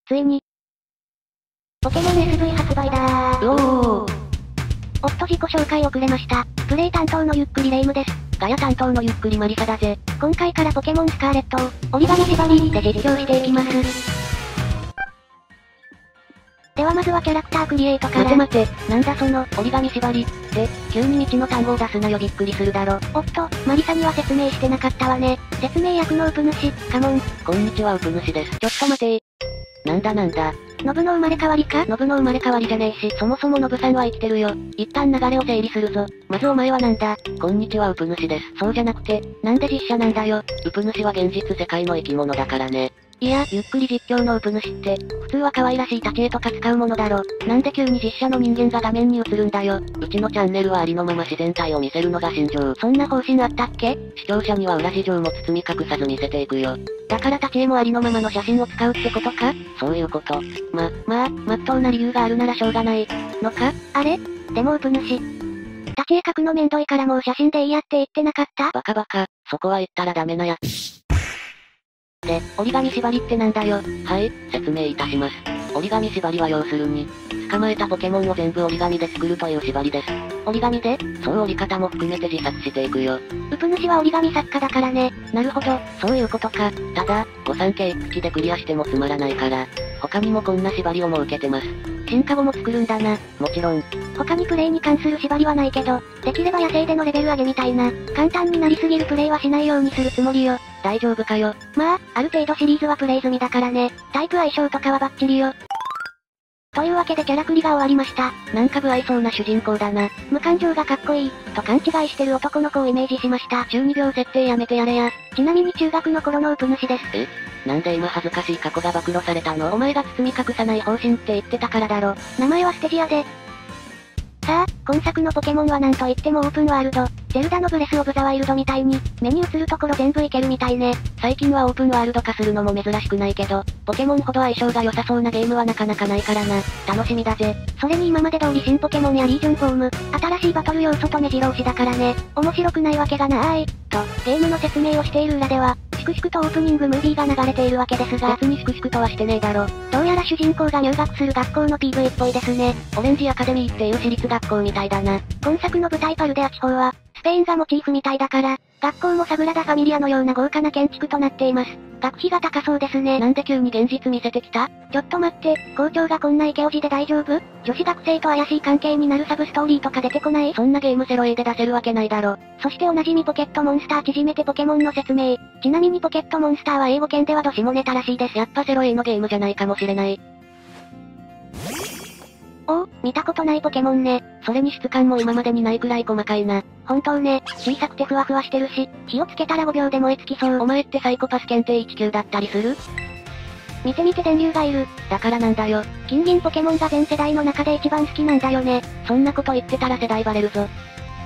ついに、ポケモン SV 発売だー。 おっと自己紹介遅れました。プレイ担当のゆっくりレ夢ムです。 ガヤ担当のゆっくりマリサだぜ。 今回からポケモンスカーレットを、折り紙縛りで実況していきます。ではまずはキャラクタークリエイトから。 待て、なんだその、折り紙縛りって、急に未知の単語を出すなよ、びっくりするだろ。 マリサには説明してなかったわね。説明役のウプ主、カモン。 こんにちはウプ主です。ちょっと待てー。なんだ。 ノブの生まれ変わりか？ ノブの生まれ変わりじゃねえし、そもそもノブさんは生きてるよ。一旦流れを整理するぞ。まずお前はなんだ？こんにちはウプ主です。そうじゃなくて、なんで実写なんだよ。ウプ主は現実世界の生き物だからね。いや、ゆっくり実況のウプ主って、普通は可愛らしい立ち絵とか使うものだろ。なんで急に実写の人間が画面に映るんだよ。うちのチャンネルはありのまま自然体を見せるのが信条。 そんな方針あったっけ？ 視聴者には裏事情も包み隠さず見せていくよ。だから立ち絵もありのままの写真を使うってことか？そういうこと。まっとうな理由があるならしょうがないのか？ あれ？でもウプ主。立ち絵描くのめんどいからもう写真でいいやって言ってなかった？ バカ、そこは言ったらダメなやつ。で、折り紙縛りってなんだよ。はい、説明いたします。折り紙縛りは要するに、捕まえたポケモンを全部折り紙で作るという縛りです。 折り紙で？ そう折り方も含めて自作していくよ。 ウプ主は折り紙作家だからね。 なるほど、そういうことか。ただ、御三家一匹でクリアしてもつまらないから、他にもこんな縛りを設けてます。進化後も作るんだな。もちろん。 他にプレイに関する縛りはないけど、できれば野生でのレベル上げみたいな、簡単になりすぎるプレイはしないようにするつもりよ。 大丈夫かよ。 まあ、ある程度シリーズはプレイ済みだからね。タイプ相性とかはバッチリよ。というわけでキャラクリが終わりました。 なんか不愛想な主人公だな。 無感情がかっこいい、と勘違いしてる男の子をイメージしました。 中二病設定やめてやれや。 ちなみに中学の頃のウプ主です。 なんで今恥ずかしい過去が暴露されたの？お前が包み隠さない方針って言ってたからだろ。 名前はステジアで。さあ、今作のポケモンはなんといってもオープンワールド。ゼルダのブレスオブザワイルドみたいに、目に映るところ全部いけるみたいね。 最近はオープンワールド化するのも珍しくないけど、ポケモンほど相性が良さそうなゲームはなかなかないからな。楽しみだぜ。 それに今まで通り新ポケモンやリージョンフォーム、新しいバトル要素と目白押しだからね。面白くないわけがない。と、ゲームの説明をしている裏では、粛々とオープニングムービーが流れているわけですが、 別に粛々とはしてねえだろ。 どうやら主人公が入学する学校の PV っぽいですね。 オレンジアカデミーっていう私立学校みたいだな。 今作の舞台パルデア地方は、スペインがモチーフみたいだから、学校もサグラダ・ファミリアのような豪華な建築となっています。学費が高そうですね。 なんで急に現実見せてきた？ ちょっと待って、校長がこんなイケオジで大丈夫？女子学生と怪しい関係になるサブストーリーとか出てこない？ そんなゲーム0Aで出せるわけないだろ。 そしておなじみポケットモンスター縮めてポケモンの説明。ちなみにポケットモンスターは英語圏ではドシモネタらしいです。 やっぱ 0A のゲームじゃないかもしれない。 見たことないポケモンね。 それに質感も今までにないくらい細かいな。 本当ね、小さくてふわふわしてるし、火をつけたら5秒で燃え尽きそう。 お前ってサイコパス検定1級だったりする？ 見て電流がいる。 だからなんだよ。 金銀ポケモンが全世代の中で一番好きなんだよね。 そんなこと言ってたら世代バレるぞ。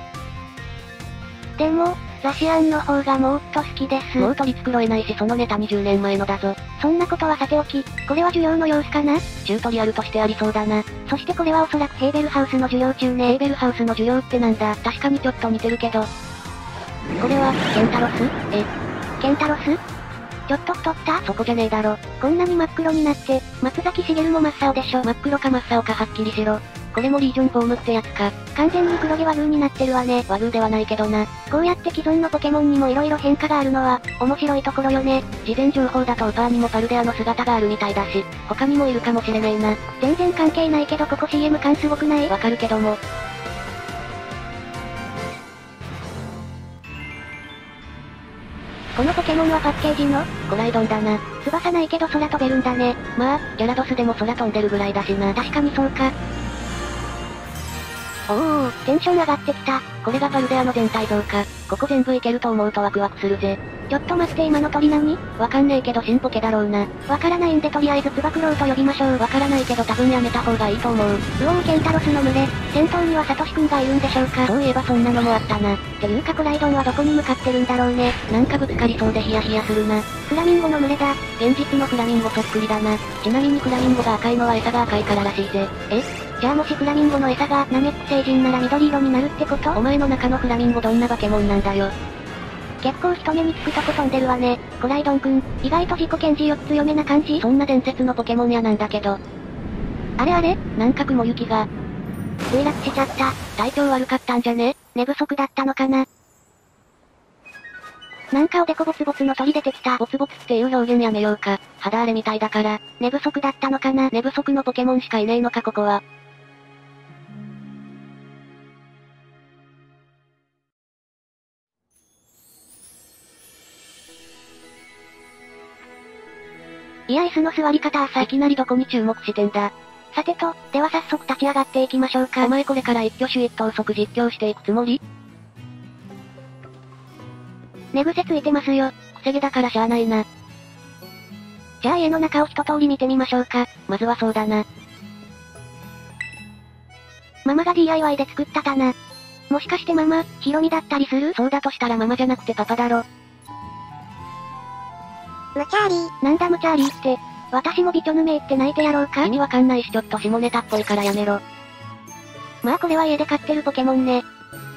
でも、ザシアンの方がもっと好きです。 もう取り繕えないしそのネタ20年前のだぞ。 そんなことはさておき、これは授業の様子かな？ チュートリアルとしてありそうだな。 そしてこれはおそらくヘーベルハウスの授業中ね。 ヘーベルハウスの授業ってなんだ？確かにちょっと似てるけど。これは、ケンタロス？ ケンタロス？ちょっと太った？ そこじゃねえだろ。 こんなに真っ黒になって、松崎しげるも真っ青でしょ。 真っ黒か真っ青かはっきりしろ。これもリージョンフォームってやつか。 完全に黒毛和牛になってるわね。 和牛ではないけどな。 こうやって既存のポケモンにも色々変化があるのは、面白いところよね。 事前情報だとウパーにもパルデアの姿があるみたいだし、他にもいるかもしれねえな。 全然関係ないけどここ CM 感すごくない？ わかるけども。 このポケモンはパッケージのコライドンだな。 翼ないけど空飛べるんだね。 まあ、ギャラドスでも空飛んでるぐらいだしな。 確かにそうか。テンション上がってきた。 これがパルデアの全体像か。ここ全部いけると思うとワクワクするぜ。 ちょっと待って今の鳥何？ わかんねえけど新ポケだろうな。 わからないんでとりあえずつば九郎と呼びましょう。 わからないけど多分やめた方がいいと思う。 ケンタロスの群れ。先頭にはサトシくんがいるんでしょうか。 そういえばそんなのもあったな。 っていうかコライドンはどこに向かってるんだろうね。 なんかぶつかりそうでヒヤヒヤするな。 フラミンゴの群れだ。 現実のフラミンゴそっくりだな。ちなみにフラミンゴが赤いのは餌が赤いかららしいぜ。 じゃあもしフラミンゴの餌がナメック星人なら緑色になるってこと？ お前の中のフラミンゴどんな化け物なんだよ。 結構人目につくとこ飛んでるわね。コライドンくん、意外と自己顕示4つ読めな感じ。 そんな伝説のポケモンやなんだけど。 あれあれなんか雲行きが。 墜落しちゃった。 体調悪かったんじゃね？ 寝不足だったのかな。なんかおでこボツボツの鳥出てきた。 ボツボツっていう表現やめようか。肌荒れみたいだから。 寝不足だったのかな。 寝不足のポケモンしかいねえのかここは。 いや椅子の座り方浅い。 いきなりどこに注目してんだ。 さてと、では早速立ち上がっていきましょうか。 お前これから一挙手一投足実況していくつもり？ 寝癖ついてますよ。 くせ毛だからしゃあないな。 じゃあ家の中を一通り見てみましょうか。 まずはそうだな。 ママが DIY で作った棚。もしかしてママ、ヒロミだったりする？ そうだとしたらママじゃなくてパパだろ。 ムチャーリー。なんだムチャーリーって。私もビチョヌメイって泣いてやろうか？ 意味わかんないしちょっと下ネタっぽいからやめろ。 まあこれは家で飼ってるポケモンね。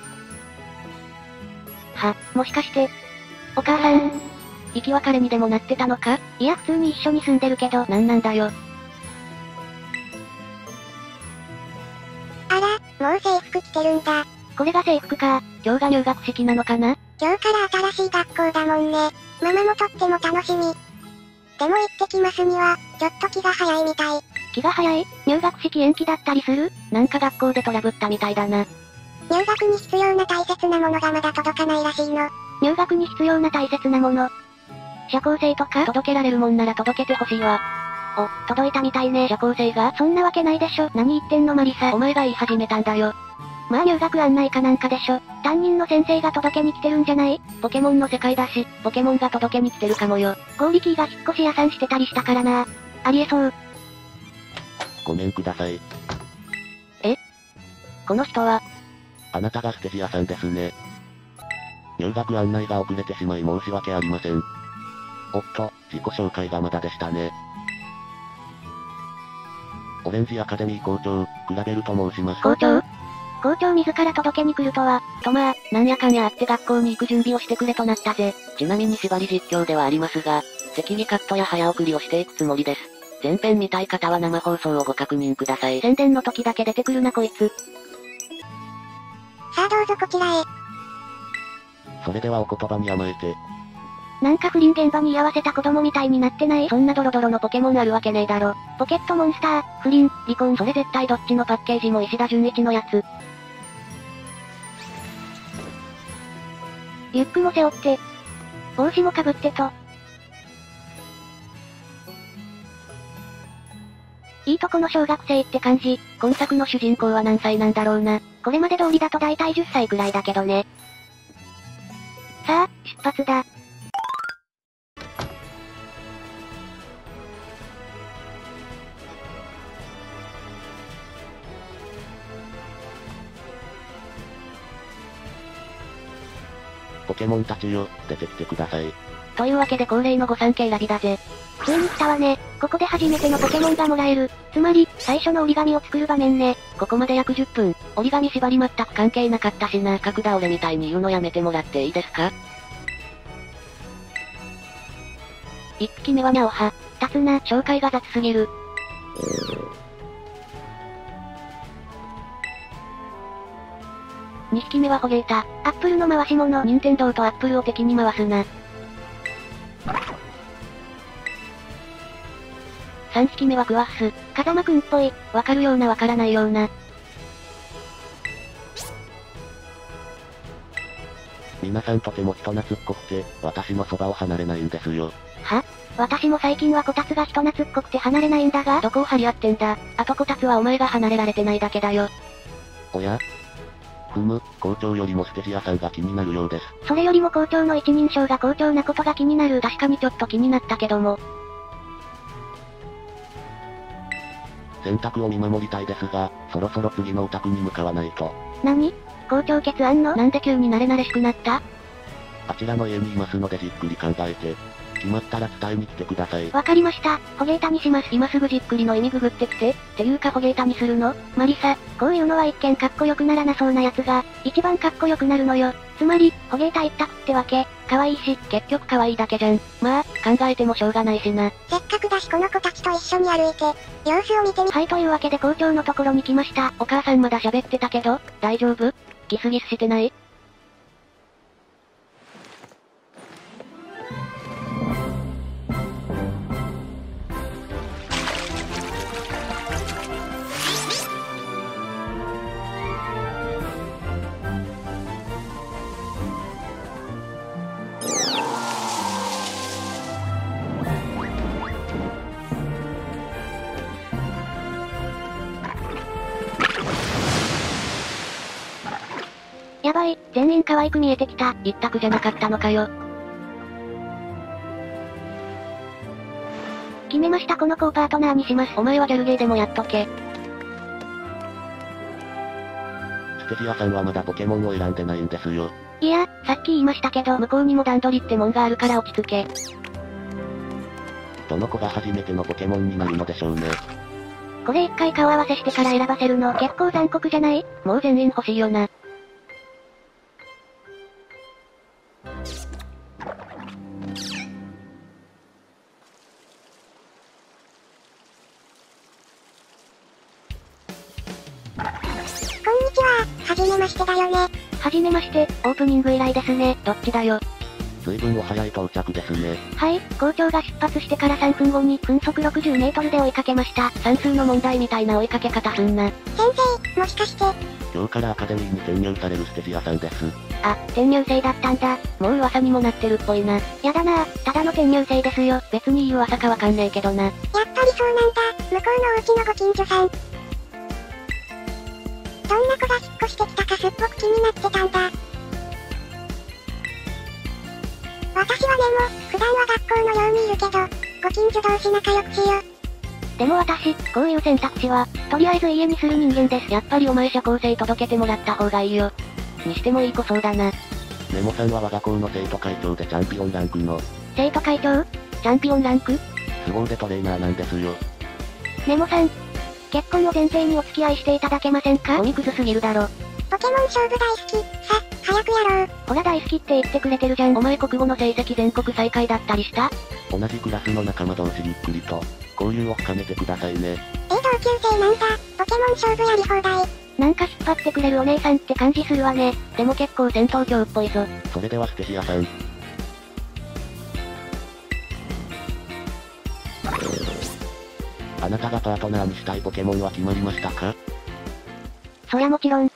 もしかして、お母さん、 生き別れにでもなってたのか？ いや普通に一緒に住んでるけど。 なんだよ。 あら、もう制服着てるんだ。これが制服か。 今日が入学式なのかな？ 今日から新しい学校だもんね。ママもとっても楽しみ。でも行ってきますには、ちょっと気が早いみたい。気が早い？入学式延期だったりする？ なんか学校でトラブったみたいだな。 入学に必要な大切なものがまだ届かないらしいの。入学に必要な大切なもの。社交性とか？ 届けられるもんなら届けてほしいわ。 お、届いたみたいね。 社交性が？ そんなわけないでしょ。何言ってんのマリサ。 お前が言い始めたんだよ。 まあ入学案内かなんかでしょ。担任の先生が届けに来てるんじゃない？ ポケモンの世界だし、ポケモンが届けに来てるかもよ。 ゴーリキーが引っ越し屋さんしてたりしたからな。ありえそう。 ごめんください。 え？この人は？ あなたがステジ屋さんですね。入学案内が遅れてしまい申し訳ありません。おっと、自己紹介がまだでしたね。オレンジアカデミー校長、クラベルと申します。 校長自ら届けに来るとは。 とまあ、なんやかんやあって学校に行く準備をしてくれとなったぜ。ちなみに縛り実況ではありますが、適宜カットや早送りをしていくつもりです。前編見たい方は生放送をご確認ください。 宣伝の時だけ出てくるなこいつ。さあどうぞこちらへ。 それではお言葉に甘えて。 なんか不倫現場に居合わせた子供みたいになってない？ そんなドロドロのポケモンあるわけねえだろ。 ポケットモンスター、不倫、離婚。 それ絶対どっちのパッケージも石田純一のやつ。 リュックも背負って、帽子もかぶってと。いいとこの小学生って感じ。 今作の主人公は何歳なんだろうな。 これまで通りだと大体10歳くらいだけどね。さあ、出発だ。 ポケモンたちよ、出てきてください。 というわけで恒例の御三家選びだぜ。 ついに来たわね。ここで初めてのポケモンがもらえる。つまり、最初の折り紙を作る場面ね。 ここまで約10分。折り紙縛り全く関係なかったしな。角田俺みたいに言うのやめてもらっていいですか？1匹目はニャオハ。 立つな。 紹介が雑すぎる。2匹目はホゲータ。 アップルの回し物。 任天堂とアップルを敵に回すな。3匹目はクワッス。 風間くんっぽい。 わかるようなわからないような。 皆さんとても人懐っこくて、私のそばを離れないんですよ。 は？私も最近はこたつが人懐っこくて離れないんだが。 どこを張り合ってんだ。あとこたつはお前が離れられてないだけだよ。 おや？校長よりもステジ屋さんが気になるようです。 それよりも校長の一人称が好調なことが気になる。 確かにちょっと気になったけども。 洗濯を見守りたいですが、そろそろ次のお宅に向かわないと。 何？校長決案の？ なんで急に慣れ慣れしくなった？ あちらの家にいますのでじっくり考えて。 決まったら伝えに来てください。 わかりました。ホゲータにします。今すぐじっくりの意味ググってきて。っていうかホゲータにするの？マリサ、こういうのは一見かっこよくならなそうなやつが、一番かっこよくなるのよ。つまり、ホゲータ一択ってわけ。可愛いし、 結局可愛いだけじゃん。まあ、考えてもしょうがないしな。 せっかくだしこの子たちと一緒に歩いて、様子を見てみ。 はい、というわけで校長のところに来ました。 お母さんまだ喋ってたけど、大丈夫？ギスギスしてない？ やばい、全員可愛く見えてきた。 一択じゃなかったのかよ。 決めました、この子をパートナーにします。 お前はギャルゲーでもやっとけ。 ステジアさんはまだポケモンを選んでないんですよ。 いや、さっき言いましたけど、 向こうにも段取りってもんがあるから落ち着け。 どの子が初めてのポケモンになるのでしょうね。 これ一回顔合わせしてから選ばせるの結構残酷じゃない？ もう全員欲しいよな。 はじめましてだよね。 はじめまして、オープニング以来ですね。 どっちだよ。 随分お早い到着ですね。 はい、校長が出発してから3分後に分速60メートルで追いかけました。 算数の問題みたいな追いかけ方すんな。 先生、もしかして、 今日からアカデミーに潜入されるステジアさんです。 あ、転入生だったんだ。 もう噂にもなってるっぽいな。 やだなぁ、ただの転入生ですよ。 別にいい噂かわかんねえけどな。 やっぱりそうなんだ。向こうのお家のご近所さん。どんな子が引っ越してきたかすっごく気になってたんだ。私はでも、普段は学校のようにいるけど、ご近所同士仲良くしよう。 でも私、こういう選択肢は、とりあえず家にする人間です。 やっぱりお前社交性届けてもらった方がいいよ。にしてもいい子そうだな。 ネモさんは我が校の生徒会長でチャンピオンランクの。 生徒会長？チャンピオンランク？ 凄腕トレーナーなんですよ。 ネモさん、結婚を前提にお付き合いしていただけませんか？ お肉ずすぎるだろ。 ポケモン勝負大好き。さ、早くやろう。 ほら大好きって言ってくれてるじゃん。 お前国語の成績全国最下位だったりした？ 同じクラスの仲間同士ゆっくりと、交流を深めてくださいね。 同級生なんだ。ポケモン勝負やり放題。 なんか引っ張ってくれるお姉さんって感じするわね。 でも結構戦闘狂っぽいぞ。 それではステジアさん。あなたがパートナーにしたいポケモンは決まりましたか？ そりゃもちろん。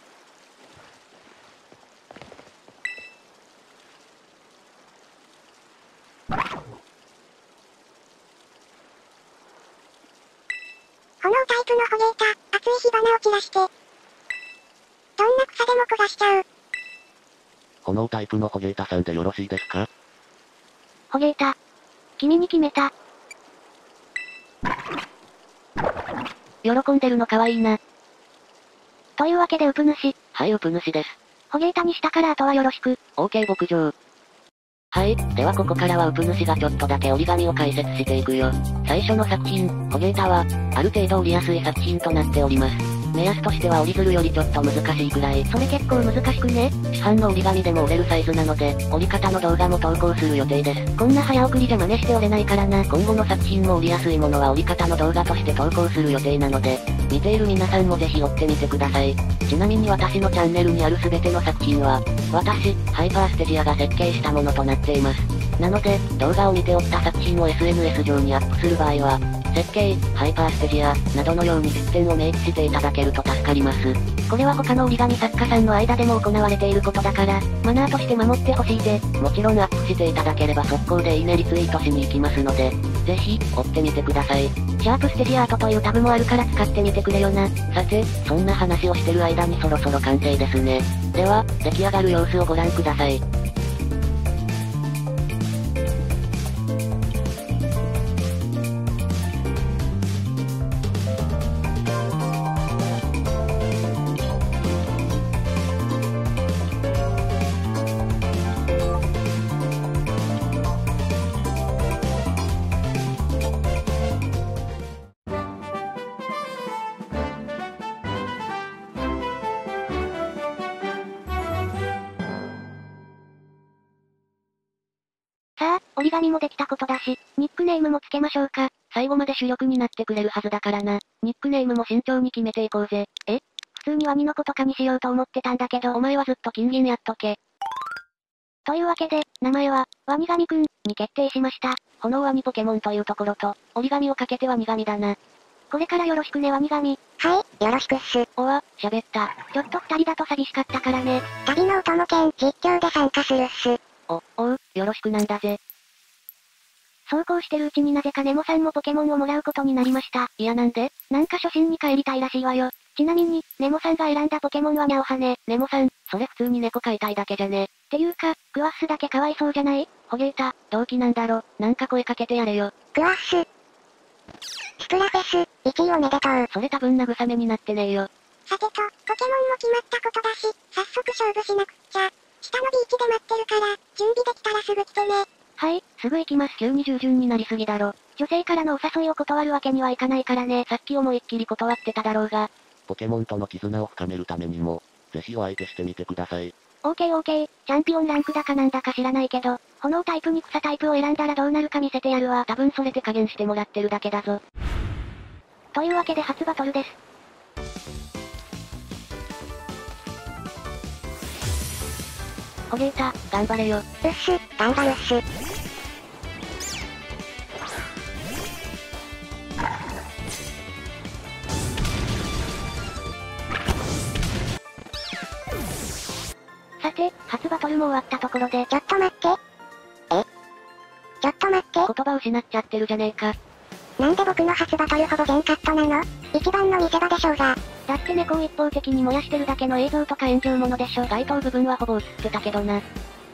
このタイプのホゲータ、熱い火花を散らして。どんな草でも焦がしちゃう。 このタイプのホゲータさんでよろしいですか？ ホゲータ。君に決めた。 喜んでるの可愛いな。 というわけでウプ主。 はい、ウプ主です。 ホゲータにしたからあとはよろしく。 OK 牧場。はい、ではここからはウプ主がちょっとだけ折り紙を解説していくよ。最初の作品、ホゲータは、ある程度折りやすい作品となっております。目安としては折り鶴よりちょっと難しいくらい。 それ結構難しくね？ 市販の折り紙でも折れるサイズなので、折り方の動画も投稿する予定です。 こんな早送りじゃ真似して折れないからな。 今後の作品も折りやすいものは折り方の動画として投稿する予定なので、見ている皆さんもぜひ追ってみてください。ちなみに私のチャンネルにある全ての作品は、私、ハイパーステジアが設計したものとなっています。なので、動画を見ておった作品を SNS 上にアップする場合は、設計、ハイパーステジア、などのように出典を明記していただけると助かります。 これは他の折り紙作家さんの間でも行われていることだから、マナーとして守ってほしいで。 もちろんアップしていただければ速攻でいいねリツイートしに行きますので、ぜひ、追ってみてください。 シャープステジアートというタブもあるから使ってみてくれよな。 さて、そんな話をしてる間にそろそろ完成ですね。では、出来上がる様子をご覧ください。 折り紙もできたことだし、ニックネームもつけましょうか。 最後まで主力になってくれるはずだからな。ニックネームも慎重に決めていこうぜ。 普通にワニの子とかにしようと思ってたんだけど、 お前はずっと金銀やっとけ。 というわけで、名前は、ワニガミくん、に決定しました。 炎ワニポケモンというところと、折り紙をかけてワニガミだな。 これからよろしくねワニガミ。 はい、よろしくっす。 おわ、喋った。 ちょっと二人だと寂しかったからね。 旅のお供兼実況で参加するっす。 おう、よろしくなんだぜ。 そうこうしてるうちになぜかネモさんもポケモンをもらうことになりました。 いやなんで？ なんか初心に帰りたいらしいわよ。ちなみに、ネモさんが選んだポケモンはニャオハネ。 ネモさん、それ普通に猫飼いたいだけじゃね。 っていうか、クワッスだけかわいそうじゃない？ ホゲータ、同期なんだろ。なんか声かけてやれよ。 クワッス。スプラフェス、1位おめでとう。 それ多分慰めになってねえよ。 さてと、ポケモンも決まったことだし、早速勝負しなくっちゃ。下のビーチで待ってるから、準備できたらすぐ来てね。 はい、すぐ行きます。 急に従順になりすぎだろ。 女性からのお誘いを断るわけにはいかないからね。 さっき思いっきり断ってただろうが。 ポケモンとの絆を深めるためにも、ぜひお相手してみてください。 オーケー、チャンピオンランクだかなんだか知らないけど、炎タイプに草タイプを選んだらどうなるか見せてやるわ。 多分それで加減してもらってるだけだぞ。 というわけで初バトルです。 ホゲータ、頑張れよ。 うっす、頑張るっす。 さて、初バトルも終わったところで、 ちょっと待って。ちょっと待って。 言葉失っちゃってるじゃねえか。 なんで僕の初バトルほぼ全カットなの？一番の見せ場でしょうが。 だって猫を一方的に燃やしてるだけの映像とか炎上ものでしょ。 該当部分はほぼ映ってたけどな。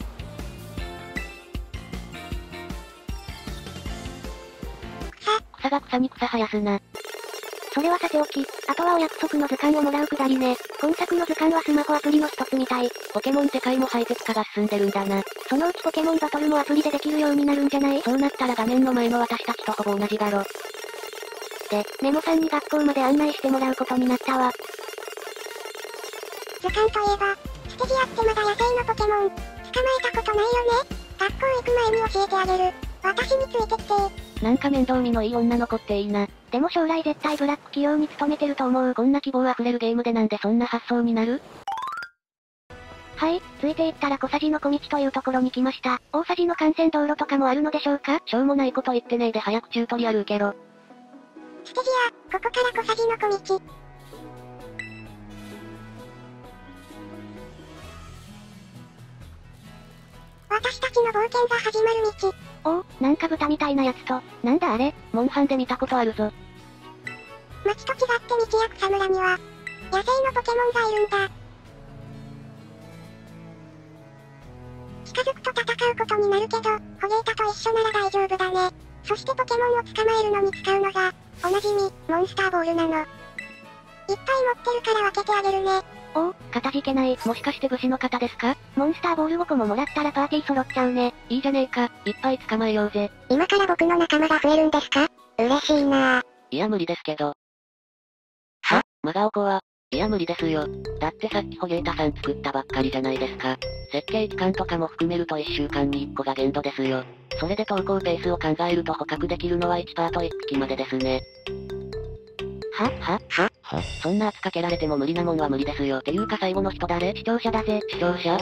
草が草に草生やすな。 それはさておき、あとはお約束の図鑑をもらうくだりね。今作の図鑑はスマホアプリの一つみたい。 ポケモン世界もハイテク化が進んでるんだな。 そのうちポケモンバトルもアプリでできるようになるんじゃない？ そうなったら画面の前の私たちとほぼ同じだろ。 で、ネモさんに学校まで案内してもらうことになったわ。 図鑑といえば、ステジアってまだ野生のポケモン、捕まえたことないよね。学校行く前に教えてあげる。私についてきて。 なんか面倒見のいい女の子っていいな。 でも将来絶対ブラック企業に勤めてると思う。 こんな希望あふれるゲームでなんでそんな発想になる？ はい、ついていったら小さじの小道というところに来ました。大さじの幹線道路とかもあるのでしょうか？ しょうもないこと言ってねえで早くチュートリアル受けろ。 ステジア、ここから小さじの小道。私たちの冒険が始まる道。 おお、なんか豚みたいなやつと、なんだあれ？ モンハンで見たことあるぞ。 街と違って道や草むらには、野生のポケモンがいるんだ。近づくと戦うことになるけど、ホゲータと一緒なら大丈夫だね。そしてポケモンを捕まえるのに使うのが、おなじみ、モンスターボールなの。いっぱい持ってるから分けてあげるね。 おお、かたじけない。 もしかして武士の方ですか？ モンスターボール5個ももらったらパーティー揃っちゃうね。 いいじゃねえか、いっぱい捕まえようぜ。 今から僕の仲間が増えるんですか？嬉しいなぁ。 いや無理ですけど。 は？ マガオコは、いや無理ですよ。だってさっきホゲータさん作ったばっかりじゃないですか。設計期間とかも含めると1週間に1個が限度ですよ。それで投稿ペースを考えると捕獲できるのは1パート1匹までですね。そんな圧かけられても無理なもんは無理ですよ。ていうか最後の人誰？視聴者だぜ。視聴者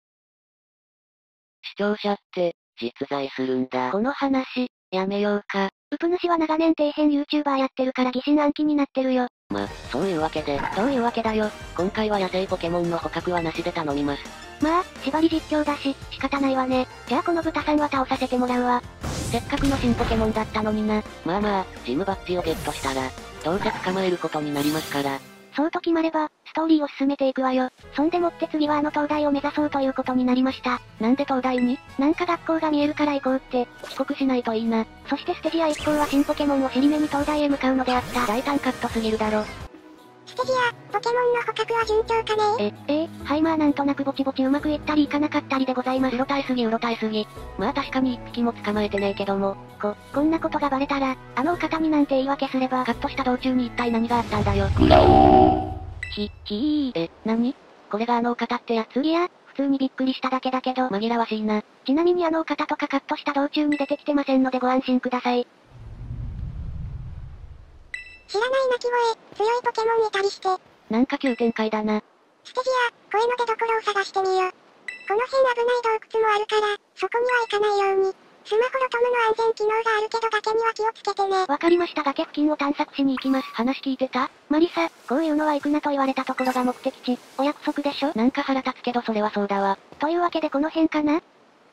って、実在するんだ。この話、やめようか。 ウプ主は長年底辺 YouTuber やってるから疑心暗鬼になってるよ。 そういうわけで、どういうわけだよ。今回は野生ポケモンの捕獲はなしで頼みます。 まあ、縛り実況だし、仕方ないわね。じゃあこの豚さんは倒させてもらうわ。 せっかくの新ポケモンだったのにな。まあ、ジムバッジをゲットしたら、どうせ捕まえることになりますから。 そうと決まれば、ストーリーを進めていくわよ。そんでもって次は東大を目指そうということになりました。 なんで東大に？ なんか学校が見えるから行こうって。 遅刻しないといいな。 そしてステジア一行は新ポケモンを尻目に東大へ向かうのであった。 大胆カットすぎるだろ。 ステジア、ポケモンの捕獲は順調かね？ はいまあなんとなくぼちぼちうまくいったりいかなかったりでございます。 うろたえすぎ。まあ確かに一匹も捕まえてねえけども。 こんなことがバレたら、あのお方になんて言い訳すれば。 カットした道中に一体何があったんだよ。何？これがあのお方ってやつ？ いや、 通にびっくりしただけだけど、 紛らわしいな。 ちなみにあのお方とかカットした道中に出てきてませんのでご安心ください。 知らない鳴き声、強いポケモンいたりして。 なんか急展開だな。 ステジア、声の出所を探してみよ。この辺危ない洞窟もあるから、そこには行かないように。スマホロトムの安全機能があるけど崖には気をつけてね。 わかりました。崖付近を探索しに行きます。 話聞いてた？ マリサ、こういうのは行くなと言われたところが目的地。お約束でしょ？ なんか腹立つけどそれはそうだわ。 というわけでこの辺かな？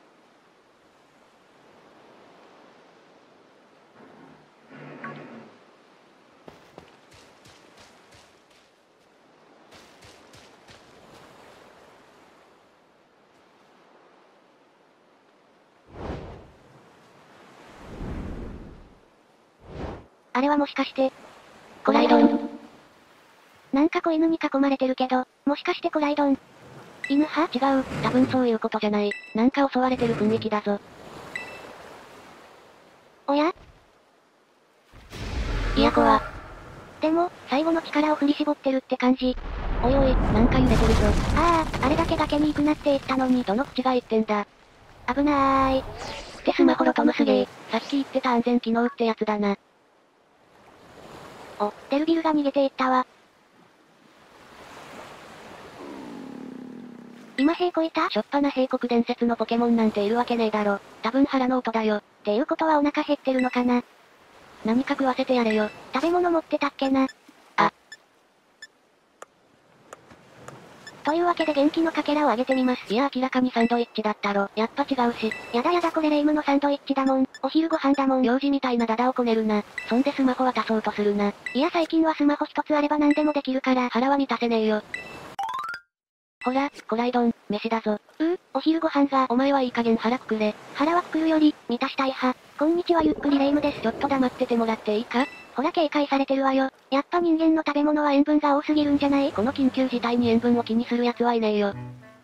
あれはもしかして、 コライドン。 なんか子犬に囲まれてるけど、もしかしてコライドン。犬派？ 違う、多分そういうことじゃない。なんか襲われてる雰囲気だぞ。 おや？ いや怖。 でも、最後の力を振り絞ってるって感じ。 おいおい、なんか揺れてるぞ。 ああ、あれだけ崖に行くなって言ったのに。 どの口が言ってんだ。 危なーい。 ってスマホロトムすげー。さっき言ってた安全機能ってやつだな。 お、デルビルが逃げていったわ。今兵こいた？ しょっぱな兵国伝説のポケモンなんているわけねえだろ。多分腹の音だよ。 っていうことはお腹減ってるのかな？ 何か食わせてやれよ。 食べ物持ってたっけな？ あ。 というわけで元気のかけらをあげてみます。 いや明らかにサンドイッチだったろ。やっぱ違うし。 やだやだこれレイムのサンドイッチだもん。お昼ご飯だもん。 幼児みたいなダダをこねるな。そんでスマホ渡そうとするな。 いや最近はスマホ一つあれば何でもできるから。 腹は満たせねえよ。ほら、コライドン、飯だぞ。 お昼ご飯が。 お前はいい加減腹くくれ。 腹はくくるより、満たしたい派。こんにちはゆっくりレイムです。 ちょっと黙っててもらっていいか？ ほら警戒されてるわよ。やっぱ人間の食べ物は塩分が多すぎるんじゃない？ この緊急事態に塩分を気にする奴はいねえよ。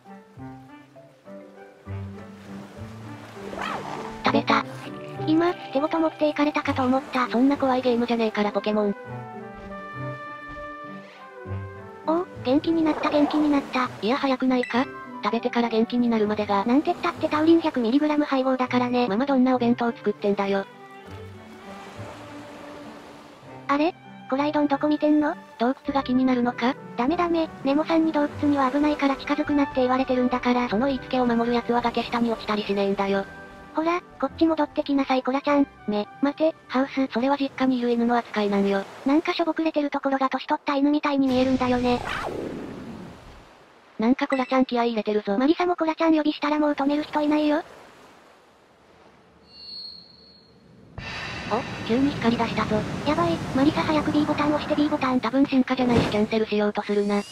食べた。今、手ごと持っていかれたかと思った。 そんな怖いゲームじゃねえからポケモン。 お、元気になった元気になった。 いや早くないか？食べてから元気になるまでが。 なんてったってタウリン 100mg 配合だからね。 ママどんなお弁当作ってんだよ。 あれ？コライドンどこ見てんの？ 洞窟が気になるのか？ ダメダメ、ネモさんに洞窟には危ないから近づくなって言われてるんだから。 その言いつけを守る奴は崖下に落ちたりしねえんだよ。 ほら、こっち戻ってきなさいコラちゃん。待て、ハウス。 それは実家にいる犬の扱いなんよ。 なんかしょぼくれてるところが年取った犬みたいに見えるんだよね。 なんかコラちゃん気合い入れてるぞ。 マリサもコラちゃん呼びしたらもう止める人いないよ。 お、急に光り出したぞ。 やばい、マリサ早く B ボタン押して B ボタン。 多分進化じゃないしキャンセルしようとするな。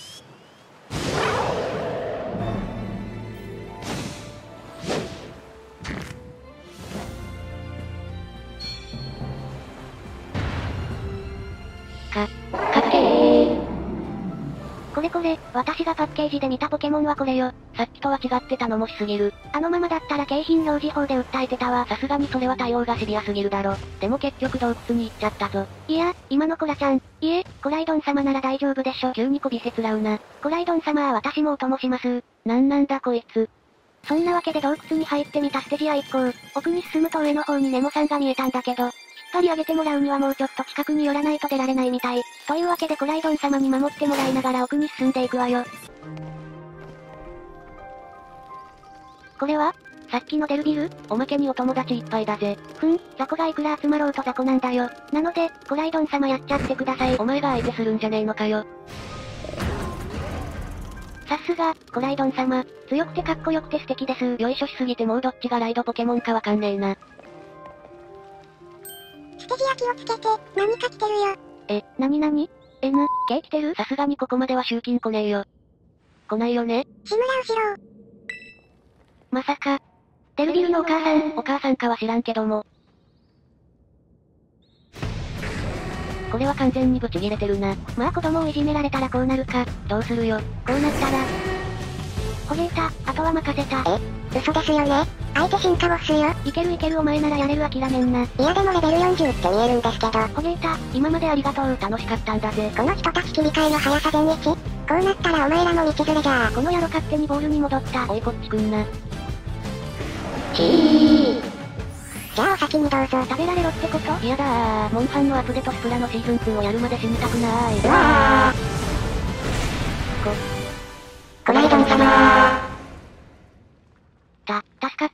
かっけー。 これ、私がパッケージで見たポケモンはこれよ。 さっきとは違ってたのもしすぎる。 あのままだったら景品表示法で訴えてたわ。 さすがにそれは対応がシビアすぎるだろ。でも結局洞窟に行っちゃったぞ。 いや、今のコラちゃん。いえ、コライドン様なら大丈夫でしょ。 急にこびへつらうな。 コライドン様は私もお供します。 なんだこいつ。 そんなわけで洞窟に入ってみたステジア一行。奥に進むと上の方にネモさんが見えたんだけど、しっかり上げてもらうにはもうちょっと近くに寄らないと出られないみたい。というわけでコライドン様に守ってもらいながら奥に進んでいくわよ。これは？ さっきのデルビル？おまけにお友達いっぱいだぜ。 雑魚がいくら集まろうと雑魚なんだよ。なので、コライドン様やっちゃってください。 お前が相手するんじゃねえのかよ。 さすが、コライドン様。強くてかっこよくて素敵です。 よいしょしすぎてもうどっちがライドポケモンかわかんねえな。 ステジア気をつけて、何か来てるよ。 なに ?N、K 来てる？ さすがにここまでは集金来ねえよ。来ないよね？ 志村後ろ。 まさか。デルビルのお母さん。 お母さんかは知らんけども。これは完全にブチギレてるな。 まあ子供をいじめられたらこうなるか。 どうするよ。 こうなったら。ほげーた、あとは任せた。 嘘ですよね。相手進化ボスよ。 いけるお前ならやれる諦めんな。 いやでもレベル40って見えるんですけど。 ほげーた、今までありがとう。 楽しかったんだぜ。 この人たち切り替えの速さ全一。 こうなったらお前らも道連れじゃこの野郎勝手にボールに戻った。 おいこっち来んな。 じゃあお先にどうぞ。 食べられろってこと？ 嫌だー。モンハンのアップデートスプラのシーズン2をやるまで死にたくなーい。 うわコライドン様助かった？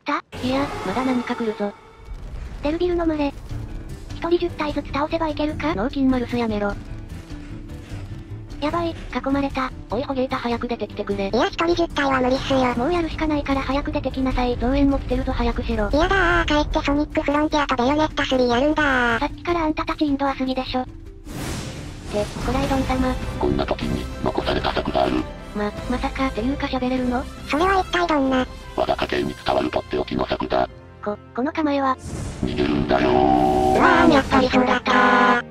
いや、まだ何か来るぞ。 デルビルの群れ。一人10体ずつ倒せばいけるか？ 脳筋マルスやめろ。 やばい、囲まれた。 おいホゲータ早く出てきてくれ。 いや一人10体は無理っすよ。 もうやるしかないから早く出てきなさい。 増援も来てるぞ早くしろ。 いやだー、帰ってソニックフロンティアとベヨネッタ3やるんだー。 さっきからあんたたちインドアすぎでしょ。コライドン様。 こんな時に残された策がある。 まさかっていうか喋れるの？ それは一体どんな？ 我が家系に伝わるとっておきの策だ。 この構えは。 逃げるんだようわー、やっぱりそうだったー。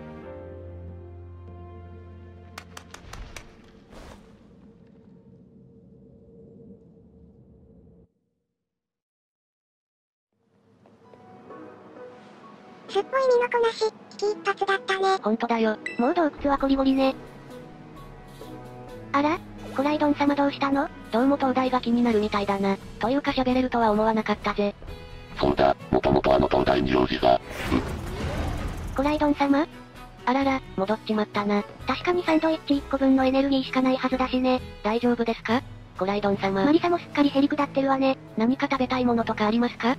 すっごい身のこなし、危機一髪だったね。 ほんとだよ。 もう洞窟はゴリゴリね。あら？コライドン様どうしたの？ どうも東大が気になるみたいだな。というか喋れるとは思わなかったぜ。 そうだ、もともとあの東大に用事が。 コライドン様？ あらら、戻っちまったな。 確かにサンドイッチ1個分のエネルギーしかないはずだしね。 大丈夫ですか？コライドン様。 マリサもすっかりへりくだってるわね。 何か食べたいものとかありますか？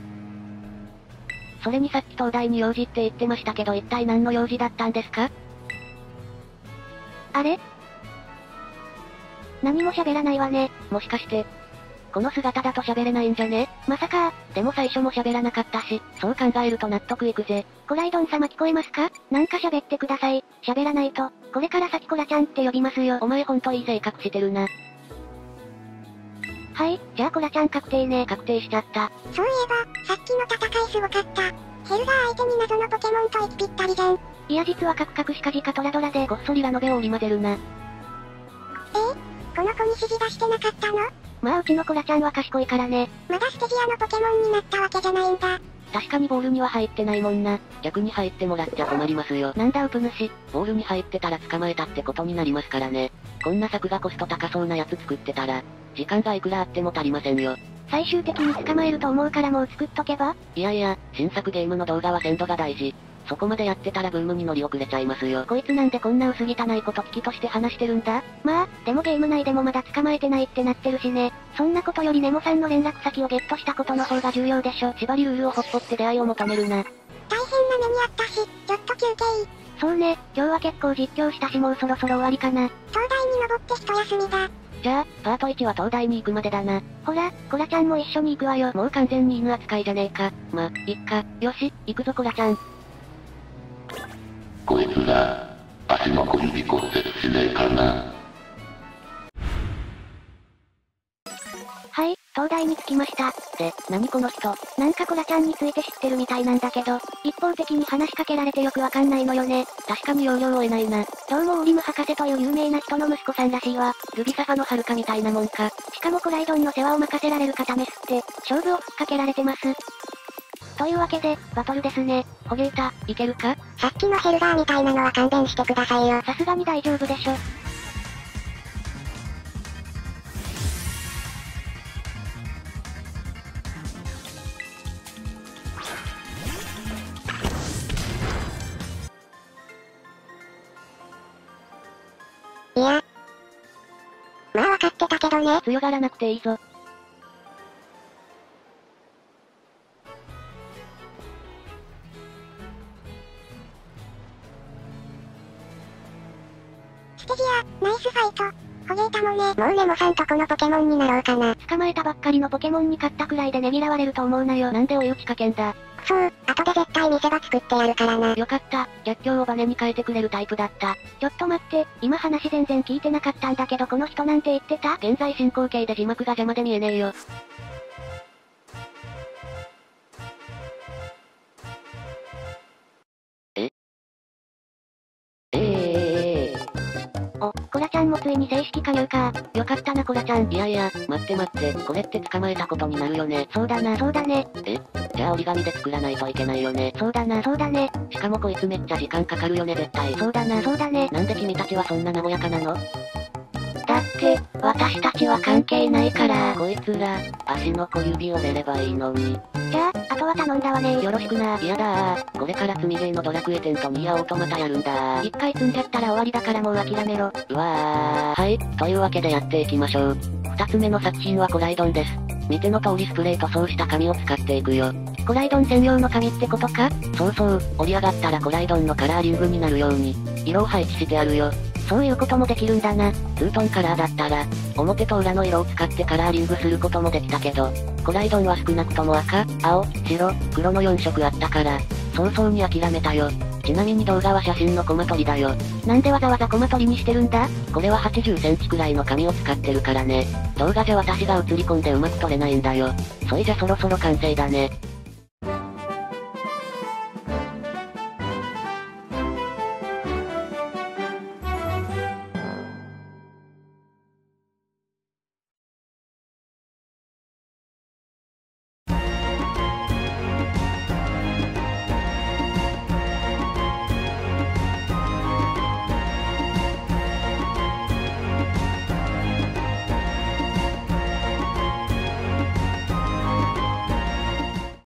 それにさっき東大に用事って言ってましたけど一体何の用事だったんですか？ あれ？何も喋らないわね。 もしかして、この姿だと喋れないんじゃね？ まさか。 でも最初も喋らなかったし、そう考えると納得いくぜ。 コライドン様聞こえますか？なんか喋ってください。喋らないと、これから先コラちゃんって呼びますよ。 お前ほんといい性格してるな。 はい、じゃあコラちゃん確定ね。 確定しちゃった。 そういえば、さっきの戦いすごかった。ヘルガー相手に謎のポケモンと息ぴったりじゃん。 いや実はカクカクシカジカトラドラでこっそりラノベを織り交ぜるな。 この子に指示出してなかったの？ まあうちのコラちゃんは賢いからね。 まだステジアのポケモンになったわけじゃないんだ。 確かにボールには入ってないもんな。逆に入ってもらっちゃ困りますよ。 なんだウプ主。 ボールに入ってたら捕まえたってことになりますからね。こんな策がコスト高そうなやつ作ってたら、時間がいくらあっても足りませんよ。 最終的に捕まえると思うからもう作っとけば？ いやいや、新作ゲームの動画は鮮度が大事。そこまでやってたらブームに乗り遅れちゃいますよ。 こいつなんでこんな薄汚いこと聞きとして話してるんだ？まあ、でもゲーム内でもまだ捕まえてないってなってるしね。そんなことよりネモさんの連絡先をゲットしたことの方が重要でしょ。 縛りルールをほっぽって出会いを求めるな。 大変な目にあったし、ちょっと休憩。 そうね、今日は結構実況したしもうそろそろ終わりかな。 東大に登って一休みだ。 じゃあ、パート1は東大に行くまでだな。 ほら、コラちゃんも一緒に行くわよ。 もう完全に犬扱いじゃねえか。ま、いっか。よし、行くぞコラちゃん。 こいつら、足の小指骨折しねえかな。 はい、東大に着きました。 で、何この人。 なんかコラちゃんについて知ってるみたいなんだけど、一方的に話しかけられてよくわかんないのよね。 確かに要領を得ないな。 どうもオリム博士という有名な人の息子さんらしいわ。 ルビサファの遥かみたいなもんか。 しかもコライドンの世話を任せられる方メスって、勝負をふっかけられてます。というわけで、バトルですね。 ホゲータ、いけるか？ さっきのヘルガーみたいなのは勘弁してくださいよ。 さすがに大丈夫でしょ。 いや。まあ分かってたけどね。 強がらなくていいぞ。 ステジア、ナイスファイト。ホゲータもね。もうネモさんとこのポケモンになろうかな。 捕まえたばっかりのポケモンに勝ったくらいでねぎらわれると思うなよ。 なんで追い打ちかけんだ。 くそー、後で絶対見せ場作ってやるからな。 よかった、逆境をバネに変えてくれるタイプだった。 ちょっと待って、今話全然聞いてなかったんだけどこの人なんて言ってた？ 現在進行形で字幕が邪魔で見えねえよ。 お、コラちゃんもついに正式加入か。 よかったなコラちゃん。いやいや、待って待って、これって捕まえたことになるよね。 そうだな、そうだね。 じゃあ折り紙で作らないといけないよね。 そうだな、そうだね。 しかもこいつめっちゃ時間かかるよね絶対。 そうだな、そうだね。 なんで君たちはそんな和やかなの？ だって、私たちは関係ないから。 こいつら、足の小指折れればいいのに。 じゃあ、あとは頼んだわね。 よろしくな。やだー。これから積みゲーのドラクエ10とニーアオートマタやるんだー。 一回積んじゃったら終わりだからもう諦めろ。 うわー。はい、というわけでやっていきましょう。二つ目の作品はコライドンです。見ての通りスプレー塗装した紙を使っていくよ。 コライドン専用の紙ってことか？ そうそう、折り上がったらコライドンのカラーリングになるように、色を配置してあるよ。 そういうこともできるんだな。 ツートンカラーだったら、表と裏の色を使ってカラーリングすることもできたけど、コライドンは少なくとも赤、青、白、黒の4色あったから、早々に諦めたよ。ちなみに動画は写真のコマ撮りだよ。 なんでわざわざコマ撮りにしてるんだ？ これは80センチくらいの紙を使ってるからね。動画じゃ私が映り込んでうまく撮れないんだよ。そいじゃそろそろ完成だね。